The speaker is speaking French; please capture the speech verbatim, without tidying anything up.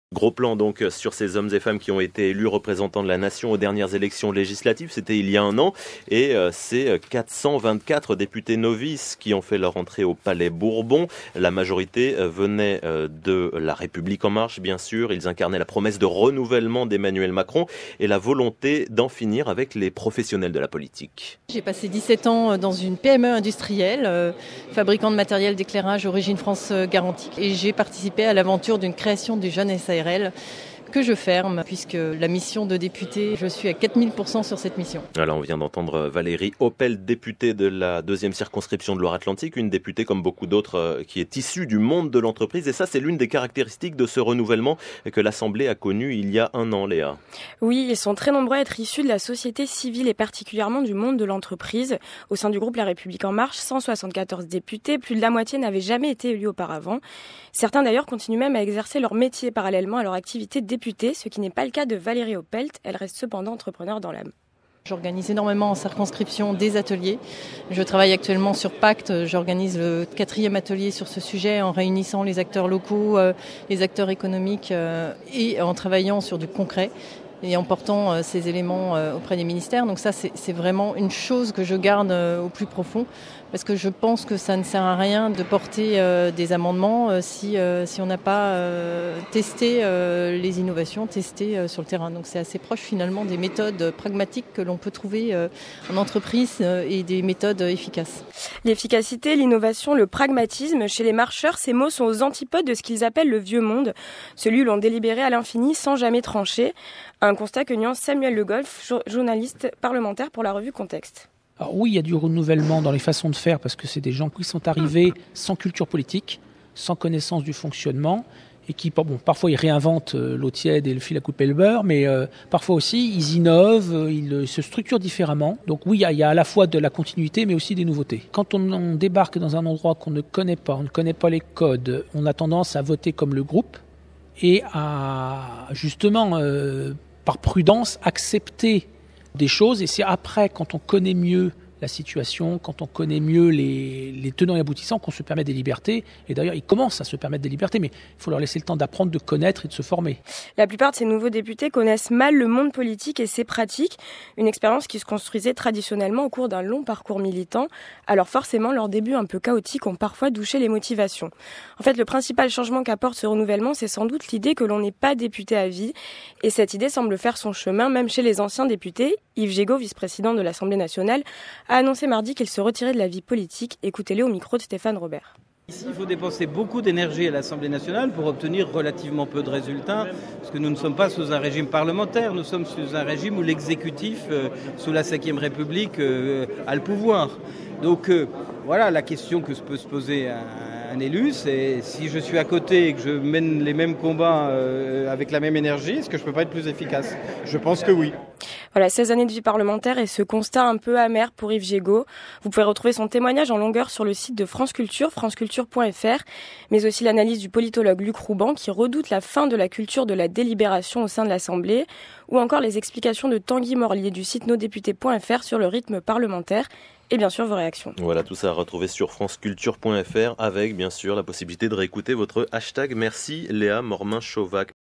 Gros plan donc sur ces hommes et femmes qui ont été élus représentants de la nation aux dernières élections législatives, c'était il y a un an, et euh, c'est quatre cent vingt-quatre députés novices qui ont fait leur entrée au Palais Bourbon. La majorité euh, venait euh, de La République En Marche, bien sûr. Ils incarnaient la promesse de renouvellement d'Emmanuel Macron et la volonté d'en finir avec les professionnels de la politique. J'ai passé dix-sept ans dans une P M E industrielle, euh, fabricant de matériel d'éclairage Origine France Garantie, et j'ai participé à l'aventure d'une création du jeune S A R L que je ferme, puisque la mission de député, je suis à quatre mille pour cent sur cette mission. Alors on vient d'entendre Valérie Opel, députée de la deuxième circonscription de Loire-Atlantique, une députée comme beaucoup d'autres qui est issue du monde de l'entreprise. Et ça, c'est l'une des caractéristiques de ce renouvellement que l'Assemblée a connu il y a un an, Léa. Oui, ils sont très nombreux à être issus de la société civile et particulièrement du monde de l'entreprise. Au sein du groupe La République En Marche, cent soixante-quatorze députés, plus de la moitié n'avaient jamais été élus auparavant. Certains d'ailleurs continuent même à exercer leur métier parallèlement à leur activité de député, ce qui n'est pas le cas de Valérie Opelt. Elle reste cependant entrepreneur dans l'âme. J'organise énormément en circonscription des ateliers. Je travaille actuellement sur Pacte. J'organise le quatrième atelier sur ce sujet en réunissant les acteurs locaux, euh, les acteurs économiques euh, et en travaillant sur du concret et en portant euh, ces éléments euh, auprès des ministères. Donc ça, c'est, c'est vraiment une chose que je garde euh, au plus profond, parce que je pense que ça ne sert à rien de porter euh, des amendements euh, si, euh, si on n'a pas euh, testé euh, les innovations, testé euh, sur le terrain. Donc c'est assez proche finalement des méthodes pragmatiques que l'on peut trouver euh, en entreprise euh, et des méthodes euh, efficaces. L'efficacité, l'innovation, le pragmatisme, chez les marcheurs, ces mots sont aux antipodes de ce qu'ils appellent le vieux monde, celui où l'on délibérait à l'infini sans jamais trancher. Un constat que nuance Samuel Le Goff, journaliste parlementaire pour la revue Contexte. Alors oui, il y a du renouvellement dans les façons de faire parce que c'est des gens qui sont arrivés sans culture politique, sans connaissance du fonctionnement et qui, bon, parfois ils réinventent l'eau tiède et le fil à couper le beurre, mais euh, parfois aussi ils innovent, ils se structurent différemment. Donc oui, il y, a, il y a à la fois de la continuité mais aussi des nouveautés. Quand on, on débarque dans un endroit qu'on ne connaît pas, on ne connaît pas les codes, on a tendance à voter comme le groupe et à justement, euh, par prudence, accepter des choses, et c'est après, quand on connaît mieux la situation, quand on connaît mieux les, les tenants et aboutissants, qu'on se permet des libertés. Et d'ailleurs, ils commencent à se permettre des libertés, mais il faut leur laisser le temps d'apprendre, de connaître et de se former. La plupart de ces nouveaux députés connaissent mal le monde politique et ses pratiques, une expérience qui se construisait traditionnellement au cours d'un long parcours militant. Alors forcément, leurs débuts un peu chaotiques ont parfois douché les motivations. En fait, le principal changement qu'apporte ce renouvellement, c'est sans doute l'idée que l'on n'est pas député à vie. Et cette idée semble faire son chemin, même chez les anciens députés. Yves Gégaud, vice-président de l'Assemblée nationale, a annoncé mardi qu'il se retirait de la vie politique. Écoutez-le au micro de Stéphane Robert. Ici, il faut dépenser beaucoup d'énergie à l'Assemblée nationale pour obtenir relativement peu de résultats, parce que nous ne sommes pas sous un régime parlementaire, nous sommes sous un régime où l'exécutif, euh, sous la cinquième République, euh, a le pouvoir. Donc euh, voilà, la question que peut se poser un, un élu, c'est si je suis à côté et que je mène les mêmes combats euh, avec la même énergie, est-ce que je ne peux pas être plus efficace ? Je pense que oui. Voilà, seize années de vie parlementaire et ce constat un peu amer pour Yves Gégaud. Vous pouvez retrouver son témoignage en longueur sur le site de France Culture, franceculture point f r, mais aussi l'analyse du politologue Luc Rouban qui redoute la fin de la culture de la délibération au sein de l'Assemblée, ou encore les explications de Tanguy Morlier du site nosdéputés point f r sur le rythme parlementaire. Et bien sûr, vos réactions. Voilà, tout ça à retrouver sur franceculture point f r avec, bien sûr, la possibilité de réécouter votre hashtag. Merci Léa Mormin-Chauvac.